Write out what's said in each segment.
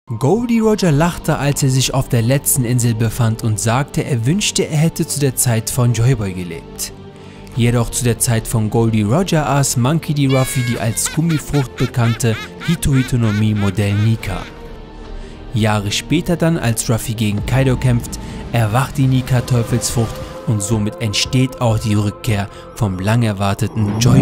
Goldie Roger lachte, als er sich auf der letzten Insel befand und sagte, er wünschte, er hätte zu der Zeit von Joy-Boy gelebt. Jedoch zu der Zeit von Goldie Roger aß Monkey D. Ruffy die als Gummifrucht bekannte Hito Hito no Mi Modell Nika. Jahre später dann, als Ruffy gegen Kaido kämpft, erwacht die Nika Teufelsfrucht und somit entsteht auch die Rückkehr vom lang erwarteten Joy-Boy.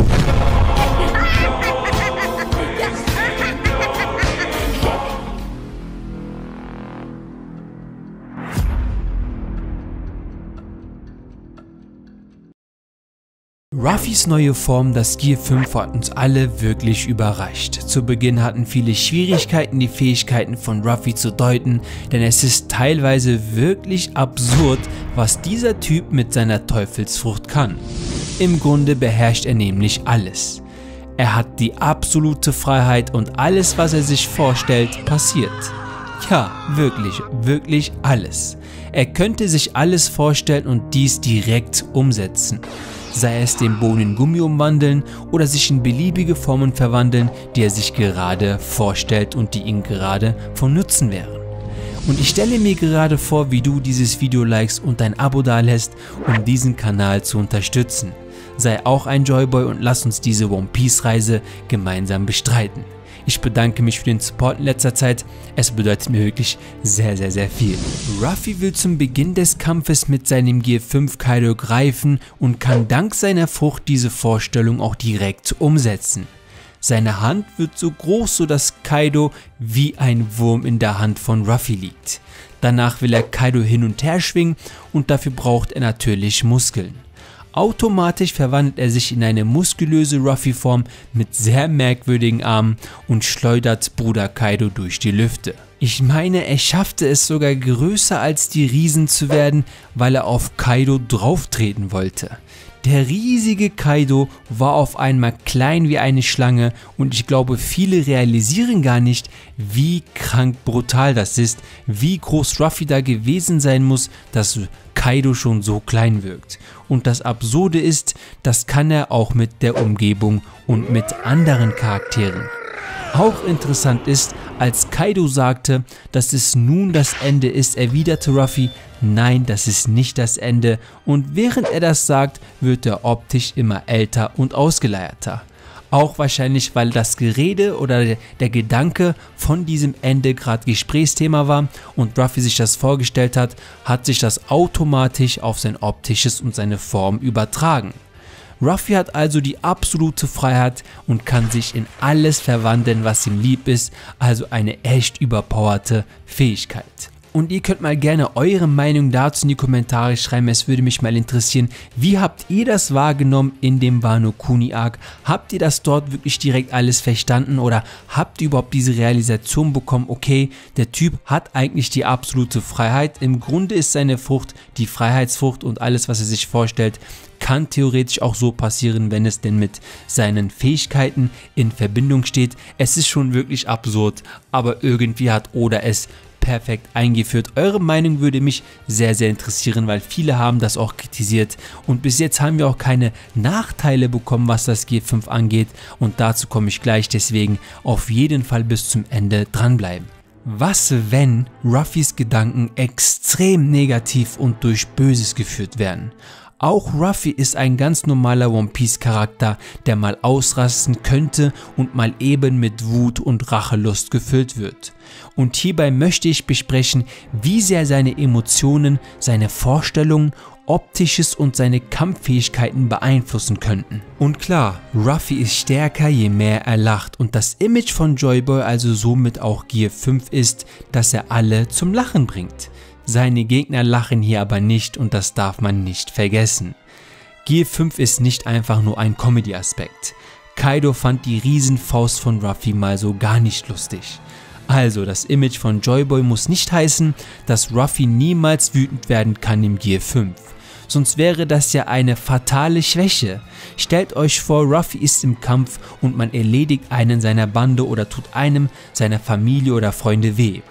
Ruffys neue Form, das Gear 5, hat uns alle wirklich überrascht. Zu Beginn hatten viele Schwierigkeiten, die Fähigkeiten von Ruffy zu deuten, denn es ist teilweise wirklich absurd, was dieser Typ mit seiner Teufelsfrucht kann. Im Grunde beherrscht er nämlich alles. Er hat die absolute Freiheit und alles, was er sich vorstellt, passiert. Ja, wirklich alles. Er könnte sich alles vorstellen und dies direkt umsetzen. Sei es den Boden in Gummi umwandeln oder sich in beliebige Formen verwandeln, die er sich gerade vorstellt und die ihm gerade von Nutzen wären. Und ich stelle mir gerade vor, wie du dieses Video likest und ein Abo dalässt, um diesen Kanal zu unterstützen. Sei auch ein Joy-Boy und lass uns diese One Piece Reise gemeinsam bestreiten. Ich bedanke mich für den Support in letzter Zeit, es bedeutet mir wirklich sehr viel. Ruffy will zum Beginn des Kampfes mit seinem Gear 5 Kaido greifen und kann dank seiner Frucht diese Vorstellung auch direkt umsetzen. Seine Hand wird so groß, sodass Kaido wie ein Wurm in der Hand von Ruffy liegt. Danach will er Kaido hin und her schwingen und dafür braucht er natürlich Muskeln. Automatisch verwandelt er sich in eine muskulöse Ruffy-Form mit sehr merkwürdigen Armen und schleudert Bruder Kaido durch die Lüfte. Ich meine, er schaffte es sogar größer als die Riesen zu werden, weil er auf Kaido drauftreten wollte. Der riesige Kaido war auf einmal klein wie eine Schlange und ich glaube, viele realisieren gar nicht, wie krank brutal das ist, wie groß Ruffy da gewesen sein muss, dass Kaido schon so klein wirkt. Und das Absurde ist, das kann er auch mit der Umgebung und mit anderen Charakteren. Auch interessant ist, als Kaido sagte, dass es nun das Ende ist, erwiderte Ruffy, nein, das ist nicht das Ende, und während er das sagt, wird er optisch immer älter und ausgeleierter. Auch wahrscheinlich, weil das Gerede oder der Gedanke von diesem Ende gerade Gesprächsthema war und Ruffy sich das vorgestellt hat, hat sich das automatisch auf sein optisches und seine Form übertragen. Ruffy hat also die absolute Freiheit und kann sich in alles verwandeln, was ihm lieb ist, also eine echt überpowerte Fähigkeit. Und ihr könnt mal gerne eure Meinung dazu in die Kommentare schreiben, es würde mich mal interessieren, wie habt ihr das wahrgenommen in dem Wano Kuni Arc? Habt ihr das dort wirklich direkt alles verstanden oder habt ihr überhaupt diese Realisation bekommen, okay, der Typ hat eigentlich die absolute Freiheit, im Grunde ist seine Frucht die Freiheitsfrucht und alles, was er sich vorstellt, kann theoretisch auch so passieren, wenn es denn mit seinen Fähigkeiten in Verbindung steht. Es ist schon wirklich absurd, aber irgendwie hat Oda es perfekt eingeführt. Eure Meinung würde mich sehr interessieren, weil viele haben das auch kritisiert und bis jetzt haben wir auch keine Nachteile bekommen, was das G5 angeht und dazu komme ich gleich, deswegen auf jeden Fall bis zum Ende dranbleiben. Was, wenn Ruffys Gedanken extrem negativ und durch Böses geführt werden? Auch Ruffy ist ein ganz normaler One Piece Charakter, der mal ausrasten könnte und mal eben mit Wut und Rachelust gefüllt wird. Und hierbei möchte ich besprechen, wie sehr seine Emotionen, seine Vorstellungen, Optisches und seine Kampffähigkeiten beeinflussen könnten. Und klar, Ruffy ist stärker, je mehr er lacht und das Image von Joy-Boy, also somit auch Gear 5, ist, dass er alle zum Lachen bringt. Seine Gegner lachen hier aber nicht und das darf man nicht vergessen. Gear 5 ist nicht einfach nur ein Comedy-Aspekt. Kaido fand die Riesenfaust von Ruffy mal so gar nicht lustig. Also das Image von Joy-Boy muss nicht heißen, dass Ruffy niemals wütend werden kann im Gear 5. Sonst wäre das ja eine fatale Schwäche. Stellt euch vor, Ruffy ist im Kampf und man erledigt einen seiner Bande oder tut einem seiner Familie oder Freunde weh.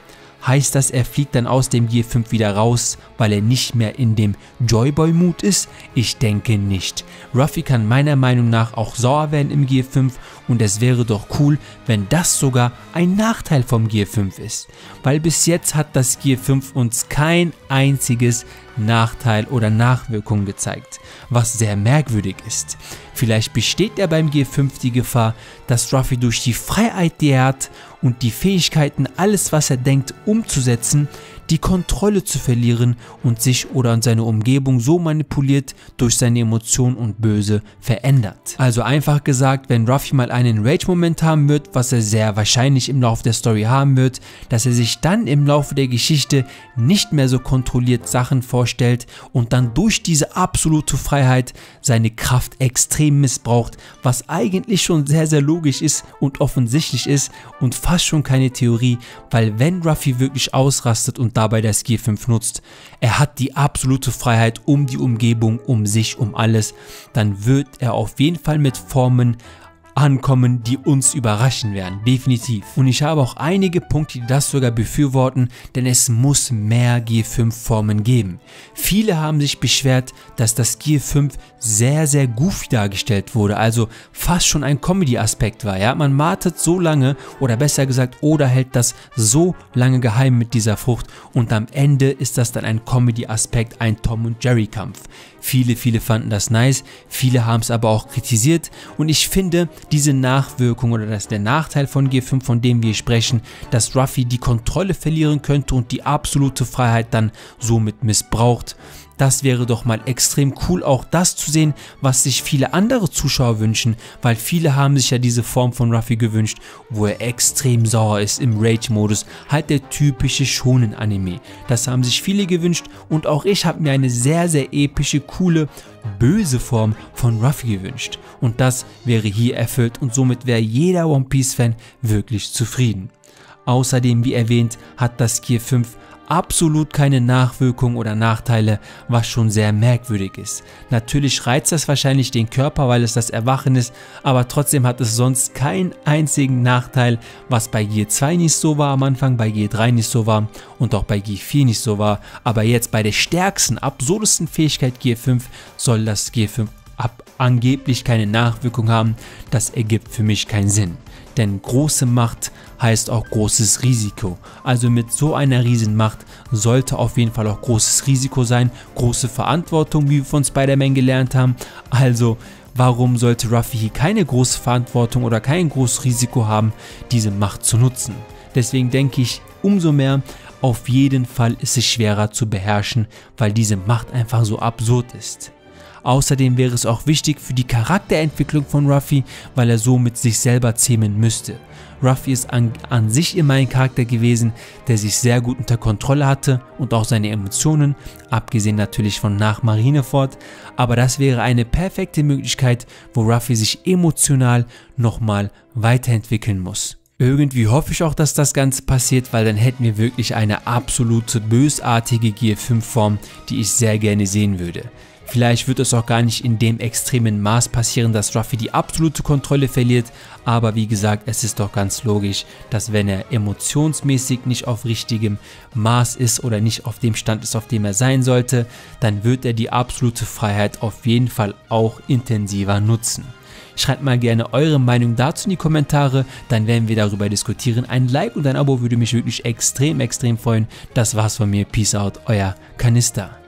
Heißt das, er fliegt dann aus dem Gear 5 wieder raus, weil er nicht mehr in dem Joy-Boy-Mood ist? Ich denke nicht. Ruffy kann meiner Meinung nach auch sauer werden im Gear 5 und es wäre doch cool, wenn das sogar ein Nachteil vom Gear 5 ist. Weil bis jetzt hat das Gear 5 uns kein einziges Nachteil oder Nachwirkung gezeigt, was sehr merkwürdig ist. Vielleicht besteht ja beim Gear 5 die Gefahr, dass Ruffy durch die Freiheit, die er hat und die Fähigkeiten, alles was er denkt umzusetzen, die Kontrolle zu verlieren und sich oder seine Umgebung so manipuliert durch seine Emotionen und Böse verändert. Also einfach gesagt, wenn Ruffy mal einen Rage-Moment haben wird, was er sehr wahrscheinlich im Laufe der Story haben wird, dass er sich dann im Laufe der Geschichte nicht mehr so kontrolliert Sachen vorstellt und dann durch diese absolute Freiheit seine Kraft extrem missbraucht, was eigentlich schon sehr, sehr logisch ist und offensichtlich ist und fast schon keine Theorie, weil wenn Ruffy wirklich ausrastet und dabei das Gear 5 nutzt, er hat die absolute Freiheit um die Umgebung, um sich, um alles, dann wird er auf jeden Fall mit Formen ankommen, die uns überraschen werden, definitiv. Und ich habe auch einige Punkte, die das sogar befürworten, denn es muss mehr Gear 5 Formen geben. Viele haben sich beschwert, dass das Gear 5 sehr, sehr goofy dargestellt wurde, also fast schon ein Comedy-Aspekt war. Ja? Man wartet so lange, oder besser gesagt, Oda hält das so lange geheim mit dieser Frucht und am Ende ist das dann ein Comedy-Aspekt, ein Tom und Jerry Kampf. Viele fanden das nice, viele haben es aber auch kritisiert und ich finde, diese Nachwirkung oder der Nachteil von Gear 5, von dem wir sprechen, dass Ruffy die Kontrolle verlieren könnte und die absolute Freiheit dann somit missbraucht. Das wäre doch mal extrem cool, auch das zu sehen, was sich viele andere Zuschauer wünschen, weil viele haben sich ja diese Form von Ruffy gewünscht, wo er extrem sauer ist im Rage-Modus, halt der typische Shonen-Anime. Das haben sich viele gewünscht und auch ich habe mir eine sehr, sehr epische, coole, böse Form von Ruffy gewünscht. Und das wäre hier erfüllt und somit wäre jeder One Piece-Fan wirklich zufrieden. Außerdem, wie erwähnt, hat das Gear 5 absolut keine Nachwirkungen oder Nachteile, was schon sehr merkwürdig ist. Natürlich reizt das wahrscheinlich den Körper, weil es das Erwachen ist, aber trotzdem hat es sonst keinen einzigen Nachteil, was bei Gear 2 nicht so war am Anfang, bei Gear 3 nicht so war und auch bei Gear 4 nicht so war, aber jetzt bei der stärksten, absurdesten Fähigkeit Gear 5 soll das Gear 5 angeblich keine Nachwirkung haben. Das ergibt für mich keinen Sinn. Denn große Macht heißt auch großes Risiko. Also mit so einer Riesenmacht sollte auf jeden Fall auch großes Risiko sein, große Verantwortung, wie wir von Spider-Man gelernt haben. Also warum sollte Ruffy hier keine große Verantwortung oder kein großes Risiko haben, diese Macht zu nutzen? Deswegen denke ich, umso mehr, auf jeden Fall ist es schwerer zu beherrschen, weil diese Macht einfach so absurd ist. Außerdem wäre es auch wichtig für die Charakterentwicklung von Ruffy, weil er so mit sich selber zähmen müsste. Ruffy ist an sich immer ein Charakter gewesen, der sich sehr gut unter Kontrolle hatte und auch seine Emotionen, abgesehen natürlich von nach Marineford, aber das wäre eine perfekte Möglichkeit, wo Ruffy sich emotional nochmal weiterentwickeln muss. Irgendwie hoffe ich auch, dass das Ganze passiert, weil dann hätten wir wirklich eine absolute bösartige Gear 5 Form, die ich sehr gerne sehen würde. Vielleicht wird es auch gar nicht in dem extremen Maß passieren, dass Ruffy die absolute Kontrolle verliert, aber wie gesagt, es ist doch ganz logisch, dass wenn er emotionsmäßig nicht auf richtigem Maß ist oder nicht auf dem Stand ist, auf dem er sein sollte, dann wird er die absolute Freiheit auf jeden Fall auch intensiver nutzen. Schreibt mal gerne eure Meinung dazu in die Kommentare, dann werden wir darüber diskutieren. Ein Like und ein Abo würde mich wirklich extrem freuen. Das war's von mir. Peace out, euer Kanister.